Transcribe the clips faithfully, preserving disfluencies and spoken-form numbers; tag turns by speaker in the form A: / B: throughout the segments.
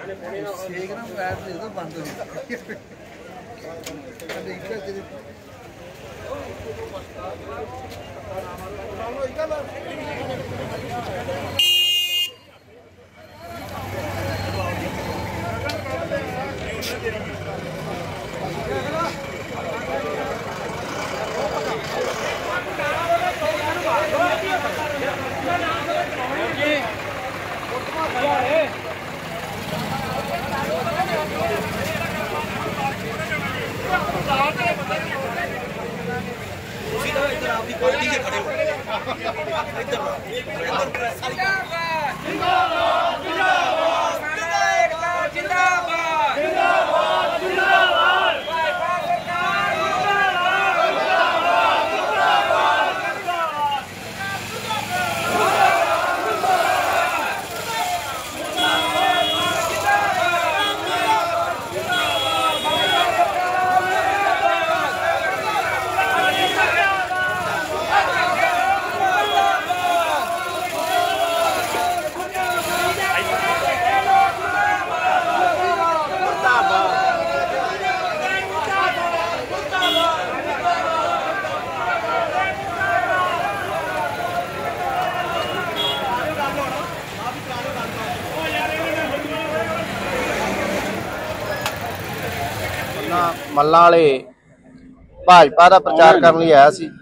A: मल्लां वाले भाजपा का प्रचार करने लिए आया सी।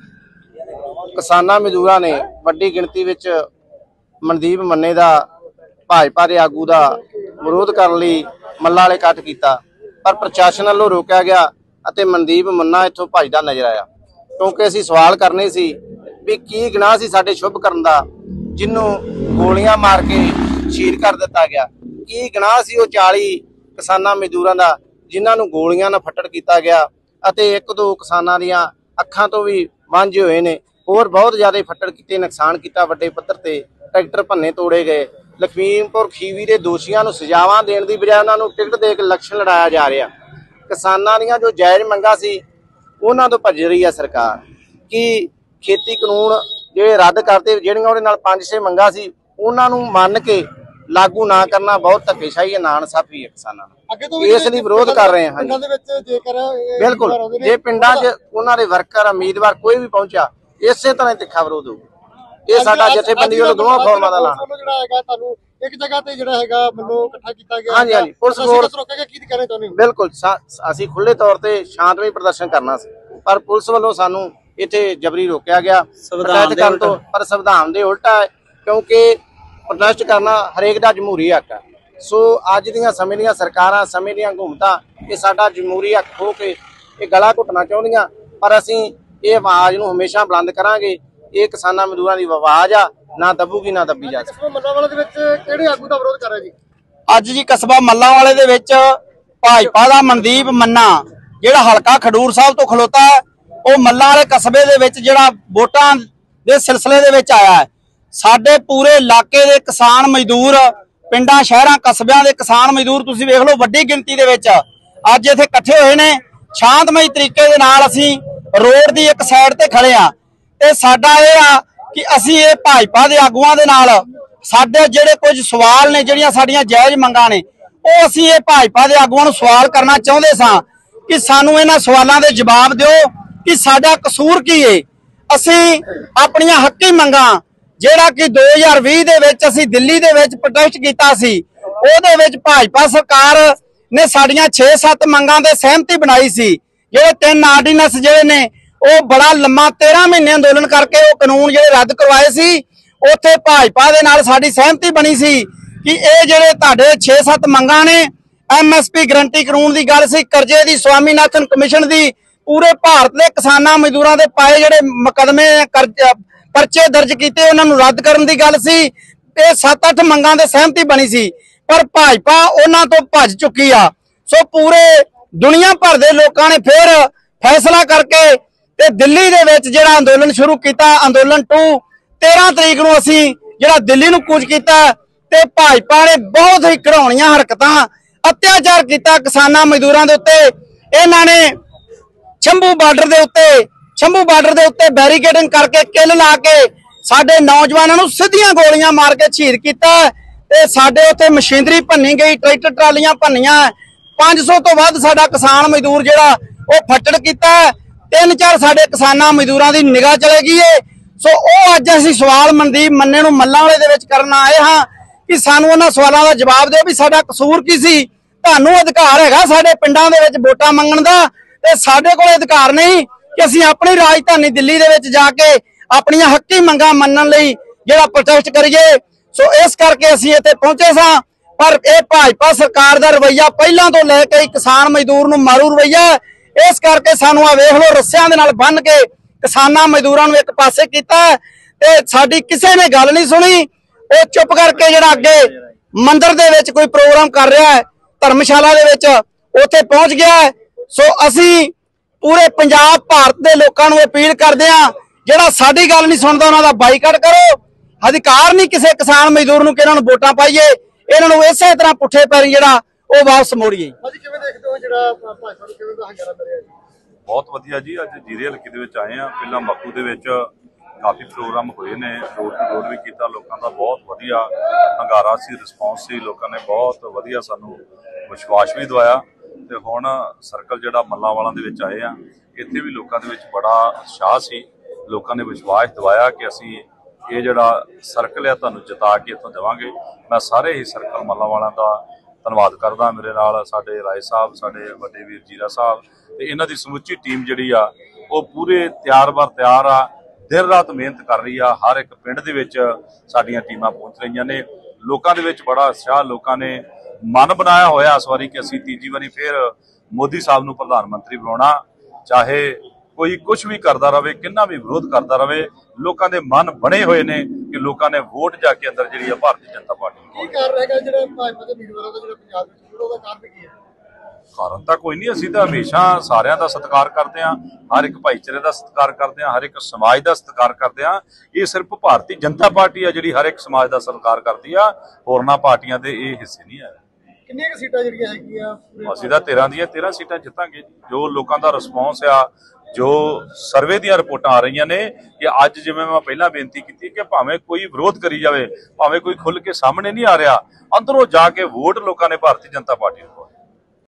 A: किसानां मजदूरां ने वड्डी गिणती विच मनदीप मन्ने दा भाजपा के आगू का विरोध करने लई मल्लां वाले इकट्ठ कीता, पर प्रशासन वालों रोकिया गया अते मनदीप मन्ना इत्थों भजदा नजर आया। क्योंकि असीं सवाल करने सी भी की गुनाह सी साडे शुभ करन दा, जिन्नों गोलियां मार के शहीद कर दिता गया। की गुनाह सी वो चाली किसानां मजदूरां दा जिन्हां नूं गोलियां नाल फट्टड़ कीता गया अते एक दो किसानां दीआं अखां तो भी वांझे होए ने। होर बहुत ज़्यादा फट्टड़ कीते, नुकसान किया वड्डे पद्धर ते, ट्रैक्टर भन्ने तोड़े गए। लखीमपुर खीवी के दोषियों को सजावां देण दी बजाय उन्हां नूं टिकट दे के इलैक्शन लड़ाया जा रहा। किसानां दीआं जो जायज़ मंगां सी उन्हां तों भज रही है सरकार। कि खेती कानून जिहड़े रद्द करते, जिहड़ियां उहदे नाल पंज छे मंगां सी उन्हां नूं मंन के लागू ना करना बहुत धक्केशाही है, नाइंसाफी है किसानां नाल। इस लई विरोध कर रहे हैं। बिल्कुल जे पिंडां च उन्हां दे वर्कर उम्मीदवार कोई भी पहुंचा इसे तरह तिखा विरोध होगा। ये साडा जथेबंदी वालों दोवां फॉर्मां दा ऐलान एक जगह ते जिहड़ा हैगा मन्नो इकट्ठा कीता गया। हां जी हां जी पुलिस फोर्स रोकेगा की कहना चाहुंदे हो? बिल्कुल असीं खुले तौर ते शांतमई प्रदर्शन करना सी, पर पुलिस वालों सानू इत्थे जबरी रोकिया गया प्रोटेस्ट करन तों। पर संविधान दे उल्टा है, क्योंकि प्रोटेस्ट करना हरेक दा जमहूरी हक है। सो अज दीआं समय दीआं सरकारां समय दीआं हुकूमतां ये साडा जमहूरी हक खो के ये गला घुटना चाहुंदियां, पर असीं ये आवाज़ नूं हमेशा बुलंद करांगे। ये किसानां मजदूरां दी आवाज़ आ, ना दबूगी ना दबी जा सकदी। मल्लांवाले दे विच किहड़े आगू दा विरोध कर रहे जी? अज जी कस्बा मल्लांवाले दे विच भाजपा दा मनदीप मन्ना जिहड़ा हलका खडूर साहब तो खलोता है, वो मल्लांवाले कस्बे दे विच जिहड़ा वोटां दे सिलसिले दे विच आया है। साडे पूरे इलाके दे किसान मजदूर पिंडां शहरां कस्बिਆਂ ਦੇ किसान मजदूर तुसीं वेख लो ਵੱਡੀ ਗਿਣਤੀ ਦੇ ਵਿੱਚ ਅੱਜ ਇੱਥੇ ਇਕੱਠੇ ਹੋਏ ਨੇ। ਸ਼ਾਂਤਮਈ ਤਰੀਕੇ ਦੇ ਨਾਲ ਅਸੀਂ ਰੋਡ ਦੀ ਇੱਕ ਸਾਈਡ ਤੇ ਖੜੇ ਆ ਤੇ ਸਾਡਾ ਇਹ ਆ ਕਿ ਅਸੀਂ ਇਹ ਭਾਜਪਾ ਦੇ ਆਗੂਆਂ ਦੇ ਨਾਲ ਸਾਡੇ ਜਿਹੜੇ ਕੁਝ ਸਵਾਲ ਨੇ, ਜਿਹੜੀਆਂ ਸਾਡੀਆਂ ਜਾਇਜ਼ ਮੰਗਾਂ ਨੇ, ਉਹ ਅਸੀਂ ਇਹ ਭਾਜਪਾ ਦੇ ਆਗੂਆਂ ਨੂੰ ਸਵਾਲ ਕਰਨਾ ਚਾਹੁੰਦੇ ਸਾਂ ਕਿ ਸਾਨੂੰ ਇਹਨਾਂ ਸਵਾਲਾਂ ਦੇ ਜਵਾਬ ਦਿਓ ਕਿ ਸਾਡਾ ਕਸੂਰ ਕੀ ਹੈ। ਅਸੀਂ ਆਪਣੀਆਂ ਹੱਕੀ ਮੰਗਾਂ ਜਿਹੜਾ ਕਿ दो हज़ार बीस ਦੇ ਵਿੱਚ ਅਸੀਂ ਦਿੱਲੀ ਦੇ ਵਿੱਚ ਪ੍ਰੋਟੈਸਟ ਕੀਤਾ ਸੀ, ਉਹਦੇ ਵਿੱਚ ਭਾਜਪਾ ਸਰਕਾਰ ਨੇ ਸਾਡੀਆਂ छे सत्त ਮੰਗਾਂ ਤੇ ਸਹਿਮਤੀ ਬਣਾਈ ਸੀ। ਜਿਹੜੇ ਤਿੰਨ ਆਰਡੀਨੈਂਸ ਜਿਹੜੇ ਨੇ ਉਹ ਬੜਾ ਲੰਮਾ तेरह ਮਹੀਨੇ ਅੰਦੋਲਨ ਕਰਕੇ ਉਹ ਕਾਨੂੰਨ ਜਿਹੜੇ ਰੱਦ ਕਰਵਾਏ ਸੀ, ਉੱਥੇ ਭਾਜਪਾ ਦੇ ਨਾਲ ਸਾਡੀ ਸਹਿਮਤੀ ਬਣੀ ਸੀ ਕਿ ਇਹ ਜਿਹੜੇ ਤੁਹਾਡੇ छे सत्त ਮੰਗਾਂ ਨੇ, ਐਮਐਸਪੀ ਗਰੰਟੀ ਕਾਨੂੰਨ ਦੀ ਗੱਲ ਸੀ, ਕਰਜ਼ੇ ਦੀ, ਸਵਾਮੀਨਾਥਨ ਕਮਿਸ਼ਨ ਦੀ, पूरे भारत के किसानां मजदूरां दे पाए जिहड़े मुकदमे परचे दर्ज किए उन्होंने रद्द करने की गल सी। सत्त अठ मंगां दे सहमति बनी सी, पर भाजपा उन्हां तो भज चुकी आ। सो पूरे दुनिया भर के लोगों ने फिर फैसला करके ते दिल्ली दे विच जिहड़ा अंदोलन शुरू किया, अंदोलन टू तेरह तरीक नूं असीं जिहड़ा दिल्ली नूं कूच किया ते भाजपा ने बहुत ही घिनौणियां हरकतां अत्याचार किया किसानां मजदूरां दे उत्ते। इन्हां ने शंभू बार्डर के उत्ते शंभू बार्डर के उत्ते बैरीकेडिंग करके किल ला के साडे नौजवानों नूं सीधियां गोलियां मार के शहीद किया
B: ਤੇ ਸਾਡੇ ਉੱਥੇ ਮਸ਼ੀਨਰੀ ਭੰਨੀ ਗਈ, ਟਰੈਕਟਰ ਟਰਾਲੀਆਂ ਭੰਨੀਆਂ। ਪੰਜ ਸੌ ਤੋਂ ਵੱਧ ਸਾਡਾ ਕਿਸਾਨ ਮਜ਼ਦੂਰ ਜਿਹੜਾ ਉਹ ਫੱਟੜ ਕੀਤਾ। ਤਿੰਨ ਚਾਰ ਸਾਡੇ ਕਿਸਾਨਾਂ ਮਜ਼ਦੂਰਾਂ ਦੀ ਨਿਗਾਹ ਚਲੇ ਗਈ ਏ। ਸੋ ਉਹ ਅੱਜ ਅਸੀਂ ਸਵਾਲ ਮਨਦੀਪ ਮੰਨੇ ਨੂੰ ਮੱਲਾਂ ਵਾਲੇ ਦੇ ਵਿੱਚ ਕਰਨ ਆਏ ਹਾਂ ਕਿ ਸਾਨੂੰ ਉਹਨਾਂ ਸਵਾਲਾਂ ਦਾ ਜਵਾਬ ਦਿਓ ਵੀ ਸਾਡਾ ਕਸੂਰ ਕੀ ਸੀ। ਤੁਹਾਨੂੰ ਅਧਿਕਾਰ ਹੈਗਾ ਸਾਡੇ ਪਿੰਡਾਂ ਦੇ ਵਿੱਚ ਵੋਟਾਂ ਮੰਗਣ ਦਾ, ਤੇ ਸਾਡੇ ਕੋਲ ਅਧਿਕਾਰ ਨਹੀਂ ਕਿ ਅਸੀਂ ਆਪਣੀ ਰਾਜਧਾਨੀ ਦਿੱਲੀ ਦੇ ਵਿੱਚ ਜਾ ਕੇ ਆਪਣੀਆਂ ਹੱਕੀ ਮੰਗਾਂ ਮੰਨਣ ਲਈ ਜਿਹੜਾ ਪ੍ਰੋਟੈਸਟ ਕਰੀਏ। ਸੋ ਇਸ ਕਰਕੇ ਅਸੀਂ ਇੱਥੇ ਪਹੁੰਚੇ ਸਾਂ। ਪਰ ਇਹ ਭਾਜਪਾ ਸਰਕਾਰ ਦਾ ਰਵੱਈਆ ਪਹਿਲਾਂ ਤੋਂ ਲੈ ਕੇ ਕਿਸਾਨ ਮਜ਼ਦੂਰ ਨੂੰ ਮਾਰੂ ਰਵੱਈਆ। ਇਸ ਕਰਕੇ ਸਾਨੂੰ ਆ ਵੇਖ ਲਓ ਰੱਸਿਆਂ ਦੇ ਨਾਲ ਬੰਨ੍ਹ ਕੇ ਕਿਸਾਨਾਂ ਮਜ਼ਦੂਰਾਂ ਨੂੰ ਇੱਕ ਪਾਸੇ ਕੀਤਾ ਤੇ ਸਾਡੀ ਕਿਸੇ ਨੇ ਗੱਲ ਨਹੀਂ ਸੁਣੀ। ਉਹ ਚੁੱਪ ਕਰਕੇ ਜਿਹੜਾ ਅੱਗੇ ਮੰਦਿਰ ਦੇ ਵਿੱਚ ਕੋਈ ਪ੍ਰੋਗਰਾਮ ਕਰ ਰਿਹਾ ਹੈ, ਧਰਮਸ਼ਾਲਾ ਦੇ ਵਿੱਚ, ਉੱਥੇ ਪਹੁੰਚ ਗਿਆ ਹੈ। ਸੋ ਅਸੀਂ ਪੂਰੇ ਪੰਜਾਬ ਭਾਰਤ ਦੇ ਲੋਕਾਂ ਨੂੰ ਅਪੀਲ ਕਰਦੇ ਹਾਂ, ਜਿਹੜਾ ਸਾਡੀ ਗੱਲ ਨਹੀਂ ਸੁਣਦਾ ਉਹਨਾਂ ਦਾ ਬਾਈਕਾਟ ਕਰੋ। ਅਧਿਕਾਰ ਨਹੀਂ ਕਿਸੇ ਕਿਸਾਨ ਮਜ਼ਦੂਰ ਨੂੰ ਕਿ ਇਹਨਾਂ ਨੂੰ ਵੋਟਾਂ ਪਾਈਏ, ਇਹਨਾਂ ਨੂੰ ਇਸੇ ਤਰ੍ਹਾਂ ਪੁੱਠੇ ਪੈਰੀ ਜਿਹੜਾ ਉਹ ਵਾਪਸ ਮੋੜੀਏ।
C: ਕਿਵੇਂ ਦੇਖਦੇ ਹੋ ਜਿਹੜਾ ਭਾਜਪਾ ਨੂੰ ਕਿਵੇਂ ਦਾ ਹੰਗਾਰਾ ਮਿਲਿਆ ਜੀ?
D: ਬਹੁਤ ਵਧੀਆ ਜੀ। ਅੱਜ ਜੀਰੇ ਹਲਕੇ ਦੇ ਵਿੱਚ ਆਏ ਆ। ਪਹਿਲਾਂ ਬਾਪੂ ਦੇ ਵਿੱਚ ਕਾਫੀ ਪ੍ਰੋਗਰਾਮ ਹੋਏ ਨੇ, ਡੋਰ ਟੂ ਡੋਰ ਵੀ ਕੀਤਾ। ਲੋਕਾਂ ਦਾ ਬਹੁਤ ਵਧੀਆ ਹੰਗਾਰਾ ਸੀ, ਰਿਸਪੌਂਸ ਸੀ। ਲੋਕਾਂ ਨੇ ਬਹੁਤ ਵਧੀਆ ਸਾਨੂੰ ਵਿਸ਼ਵਾਸ ਵੀ ਦਵਾਇਆ। ਤੇ ਹੁਣ ਸਰਕਲ ਜਿਹੜਾ ਮੱਲਾਂਵਾਲਾ ਦੇ ਵਿੱਚ ਆਏ ਆ, ਇੱਥੇ ਵੀ ਲੋਕਾਂ ਦੇ ਵਿੱਚ ਬੜਾ ਉਤਸ਼ਾਹ ਸੀ। ਲੋਕਾਂ ਨੇ ਵਿਸ਼ਵਾਸ ਦਵਾਇਆ ਕਿ ਅਸੀਂ ਇਹ ਜਿਹੜਾ ਸਰਕਲ ਆ ਤੁਹਾਨੂੰ ਜਿਤਾ ਕੇ ਇੱਥੋਂ ਦੇਵਾਂਗੇ। ਮੈਂ ਸਾਰੇ ਹੀ ਸਰਕਲ ਮੱਲਾਂਵਾਲਾ ਦਾ ਧੰਨਵਾਦ ਕਰਦਾ। ਮੇਰੇ ਨਾਲ ਸਾਡੇ ਰਾਏ ਸਾਹਿਬ, ਸਾਡੇ ਵੱਡੇ ਵੀਰ ਜੀਰਾ ਸਾਹਿਬ ਤੇ ਇਹਨਾਂ ਦੀ ਸਮੁੱਚੀ ਟੀਮ ਜਿਹੜੀ ਆ ਉਹ ਪੂਰੇ ਤਿਆਰ ਬਰ ਤਿਆਰ ਆ, ਦਿਨ ਰਾਤ ਮਿਹਨਤ ਕਰ ਰਹੀ ਆ। ਹਰ ਇੱਕ ਪਿੰਡ ਦੇ ਵਿੱਚ ਸਾਡੀਆਂ ਟੀਮਾਂ ਪਹੁੰਚ ਰਹੀਆਂ ਨੇ। ਲੋਕਾਂ ਦੇ ਵਿੱਚ ਬੜਾ ਉਤਸ਼ਾਹ, ਲੋਕਾਂ ਨੇ ਮਨ ਬਣਾਇਆ ਹੋਇਆ ਇਸ ਵਾਰੀ ਕਿ ਅਸੀਂ ਤੀਜੀ ਵਾਰੀ ਫਿਰ ਮੋਦੀ ਸਾਹਿਬ ਨੂੰ ਪ੍ਰਧਾਨ ਮੰਤਰੀ ਬਣਾਉਣਾ। ਚਾਹੇ ਕੋਈ ਕੁਝ ਵੀ ਕਰਦਾ ਰਵੇ, ਕਿੰਨਾ ਵੀ ਵਿਰੋਧ ਕਰਦਾ ਰਵੇ, ਲੋਕਾਂ ਦੇ ਮਨ ਬਣੇ ਹੋਏ ਨੇ ਕਿ ਲੋਕਾਂ ਨੇ ਵੋਟ ਜਾ ਕੇ ਅੰਦਰ ਜਿਹੜੀ ਆ ਭਾਰਤੀ ਜਨਤਾ ਪਾਰਟੀ ਨੂੰ।
C: ਕੀ ਕਾਰਨ ਹੈਗਾ ਜਿਹੜਾ ਭਾਜਪਾ ਦੇ ਉਮੀਦਵਾਰਾਂ ਦਾ ਜਿਹੜਾ ਪੰਜਾਬ ਵਿੱਚ ਉਹਦਾ ਕਾਰਨ ਕੀ ਹੈ?
D: ਕਾਰਨ ਤਾਂ ਕੋਈ ਨਹੀਂ। ਅਸੀਂ ਤਾਂ ਹਮੇਸ਼ਾ ਸਾਰਿਆਂ ਦਾ ਸਤਿਕਾਰ ਕਰਦੇ ਹਾਂ, ਹਰ ਇੱਕ ਭਾਈਚਾਰੇ ਦਾ ਸਤਿਕਾਰ ਕਰਦੇ ਹਾਂ, ਹਰ ਇੱਕ ਸਮਾਜ ਦਾ ਸਤਿਕਾਰ ਕਰਦੇ ਹਾਂ। ਇਹ ਸਿਰਫ ਭਾਰਤੀ ਜਨਤਾ ਪਾਰਟੀ ਆ ਜਿਹੜੀ ਹਰ ਇੱਕ ਸਮਾਜ ਦਾ ਸਤਿਕਾਰ ਕਰਦੀ ਆ, ਹੋਰਨਾਂ ਪਾਰਟੀਆਂ ਦੇ ਇਹ ਹਿੱਸੇ ਨਹੀਂ ਹੈ।
C: ਕਿੰਨੀਆਂ ਕੁ ਸੀਟਾਂ ਜਿਹੜੀਆਂ ਹੈਗੀਆਂ?
D: ਅਸੀਂ ਤਾਂ ਤੇਰਾਂ ਦੀਆਂ ਤੇਰਾਂ ਸੀਟਾਂ ਜਿੱਤਾਂਗੇ। ਜੋ ਲੋਕਾਂ ਦਾ ਰਿਸਪੌਂਸ ਆ, ਜੋ ਸਰਵੇ ਦੀਆਂ ਰਿਪੋਰਟਾਂ ਆ ਰਹੀਆਂ ਨੇ ਕਿ ਅੱਜ ਜਿਵੇਂ ਮੈਂ ਪਹਿਲਾਂ ਬੇਨਤੀ ਕੀਤੀ ਕਿ ਭਾਵੇਂ ਕੋਈ ਵਿਰੋਧ ਕਰੀ ਜਾਵੇ, ਭਾਵੇਂ ਕੋਈ ਖੁੱਲ ਕੇ ਸਾਹਮਣੇ ਨਹੀਂ ਆ ਰਿਹਾ, ਅੰਦਰੋਂ ਜਾ ਕੇ ਵੋਟ ਲੋਕਾਂ ਨੇ ਭਾਰਤੀ ਜਨਤਾ ਪਾਰਟੀ ਨੂੰ ਪਾਉਣੀ।